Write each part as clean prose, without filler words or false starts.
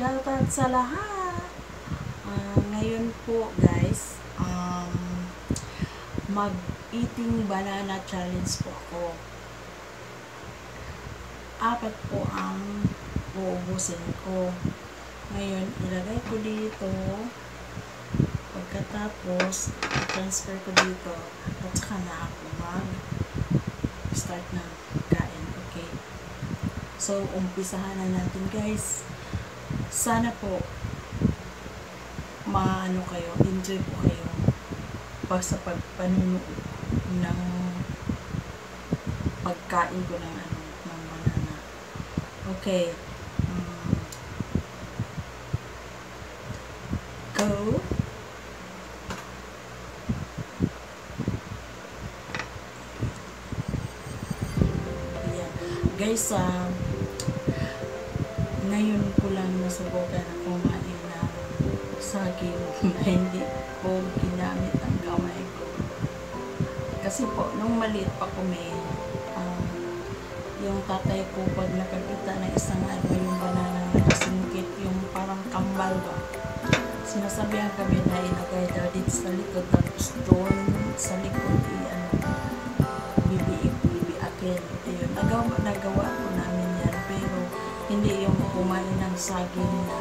Shoutout sa lahat. Ngayon po guys, mag-eating banana challenge po ako. 4 po ang uubusin ko. Ngayon, ilagay ko dito. Pagkatapos, transfer ko dito. At saka na ako mag-start na kain. Okay. So, umpisahan na natin guys. Sana po enjoy po kayo sa pagpanunood ng pagkain ko ng banana. Okay. Go. Yeah. Guys, ngayon ko lang nasubukan na kumain ng saging na hindi ko ginamit ang kamay ko. Kasi po, nung maliit pa kami, yung tatay ko pag nakakita ng isang yung banana na nakasingkit, yung parang kambal ba, sinasabihan kami na ilagay daw dito sa likod, tapos doon sa likod bibiakin. Ayun, nagawa ko namin yan, pero hindi yung kumain ng saging na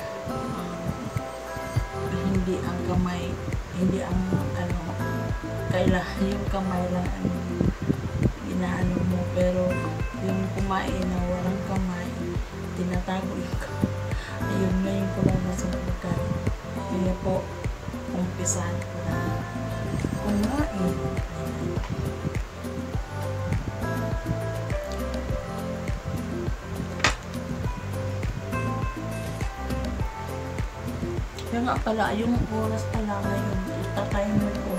hindi ang kamay, hindi ang kailangan yung kamay lang inaano mo, pero yung kumain na walang kamay, tinatago yung kamay. Ayun, ngayon ko lang nasubukan. Kaya po, umpisahan ko na kumain. Kaya nga pala, yung oras pala ngayon, itatimer ko.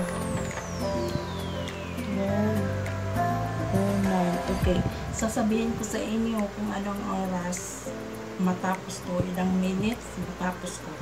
9. Okay. Sasabihin ko sa inyo kung anong oras matapos ko, ilang minutes matapos ko.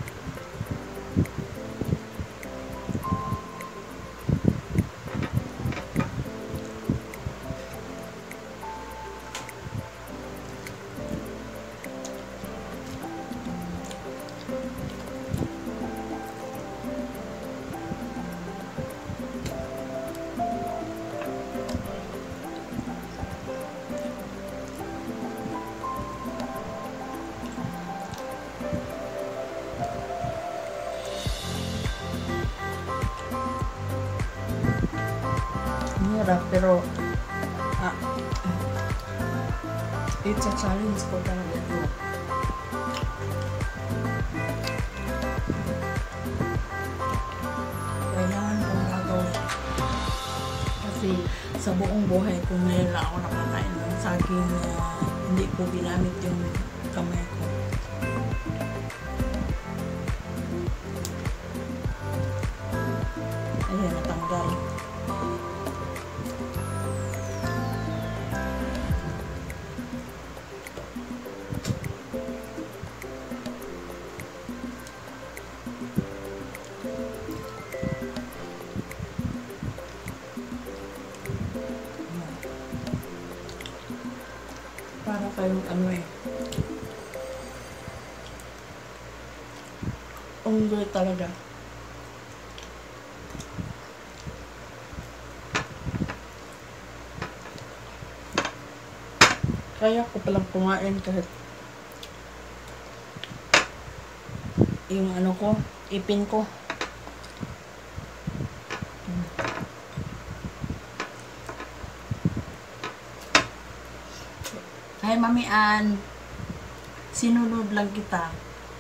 Pero it's a challenge ko talaga ito. Kailangan kong gagawin kasi sa buong buhay ko ngayon lang ako nakakain ng saging na hindi ko ginamit yung kamay ko. Ayan, natanggal. Para kayong unggoy talaga. Kaya ko palang kumain kahit yung ipin ko. Hi Mami Ann, sinunod lang kita.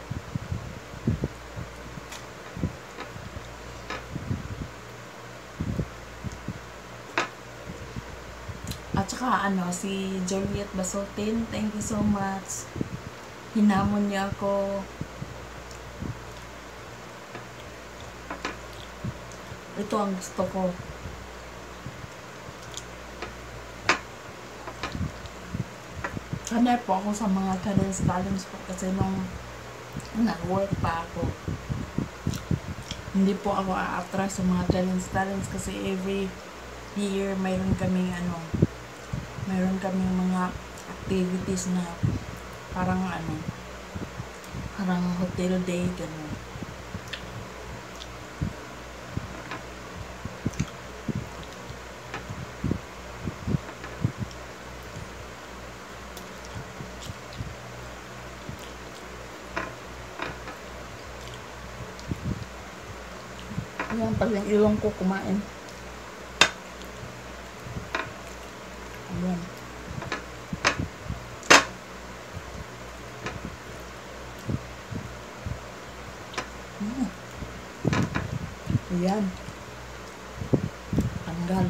At saka si Juliet Basotin, thank you so much. Hinamon niya ako. Ito ang gusto ko. Sanay po ako sa mga challenge po kasi nung nag-work pa ako, hindi po ako a-attract sa mga challenge kasi every year mayroon kaming mga activities na parang Parang hotel day, ganun. Ayan, pag yung ilong ko kumain. Ayan. Ayan. Tanggal.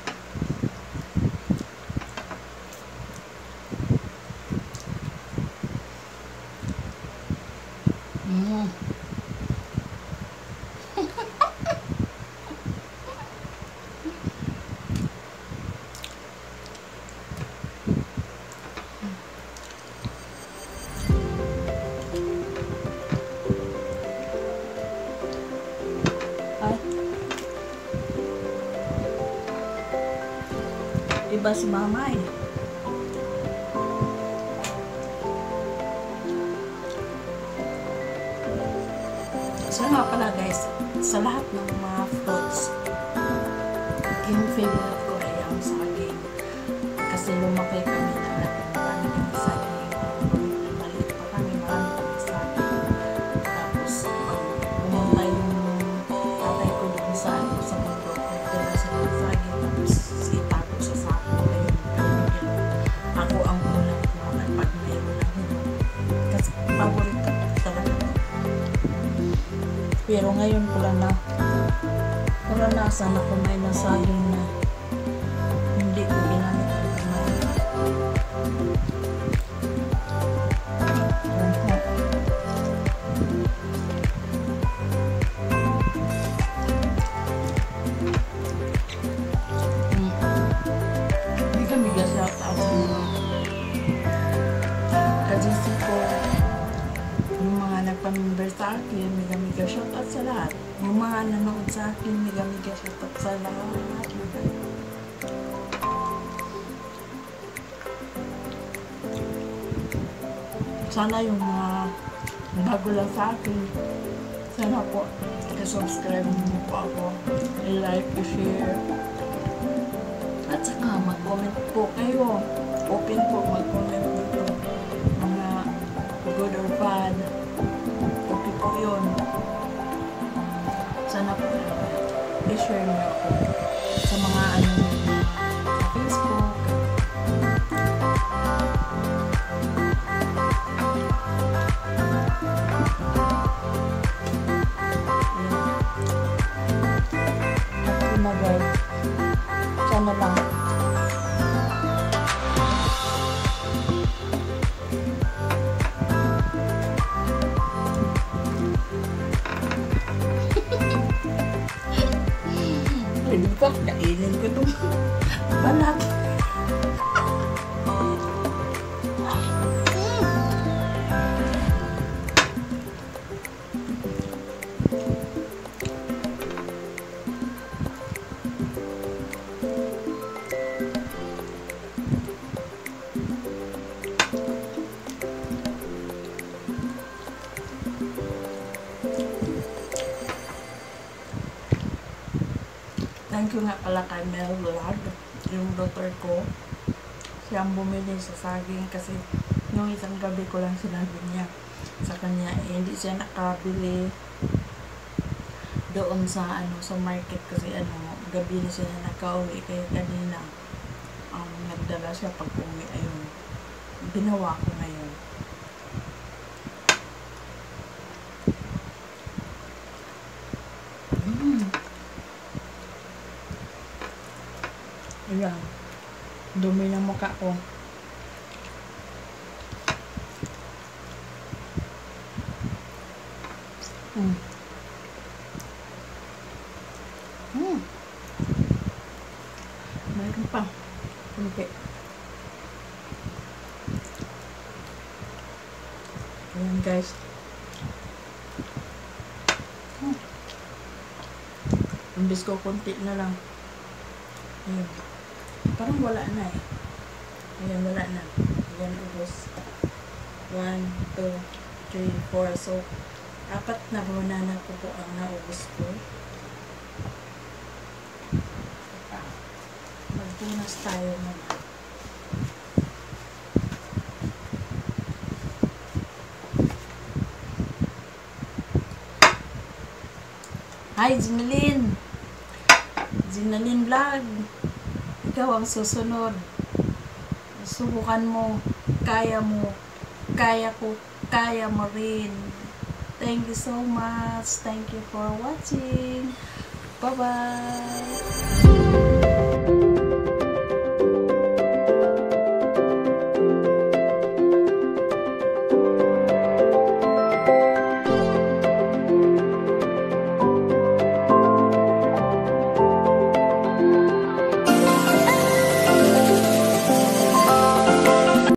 Iba si mama eh. So nga pala guys, sa lahat ng mga fruits, yung favorite ko ay ang saging. Kasi lumaki kami na marami kami saging. Maliit pa kami, marami kami saging. Tapos, pag pumunta yung tatay ko doon sa mundo, nagdala sa saging, tapos itago sa sako. Ako ang ulam ko pag mayroon lang yun. Kasi paborito talaga to. Pero ngayon ko lang na naranasan na kumain ng saging na hindi ko ginamit ang kamay. Hindi kami gasat out sa mga kajisi ko. Yung mga nagpamember sa akin, mega shoutout sa lahat. Yung mga nanood sa akin, mega shoutout sa lahat. Sana yung mga bago lang sa akin, sana po i-subscribe mo po ako, i-like, i-share. At saka mag-comment po kayo. Open po mag-comment dito. Mga good or bad. Okay po yun. Sana po i-share niyo ako sa mga ano sa Facebook. At kumagay. Sana lang. Pwede ko, kainin ko itong balat. Thank you nga pala kay Mel Vlog, yung daughter ko. Siya ang bumili sa saging kasi yung isang gabi ko lang sinabi niya sa kanya, hindi siya nakabili doon sa sa market kasi gabi na siya nakauwi kaya kanina nagdala siya pag uwi. Ayun, ginawa ko ngayon. Ayan, dumi ng mukha ko. Mayroon pa. Okay. Ayan guys. Imbis ko konti na lang. Ayan. Parang wala na eh. Ayan, wala na. Ayan, ubos. 1, 2, 3, 4. So, 4 na banana ko po ang naubos ko. Magpunas tayo muna. Hi, Zinalyn! Zinalyn Vlog! Ikaw ang susunod. Subukan mo. Kaya mo. Kaya ko. Kaya mo rin. Thank you so much. Thank you for watching. Bye-bye!